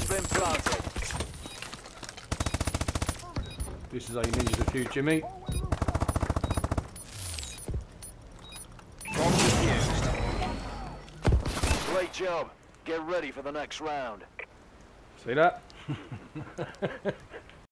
been planted. This is how you ninja defuse, Jimmy. Bomb defused. Great job. Get ready for the next round. See that?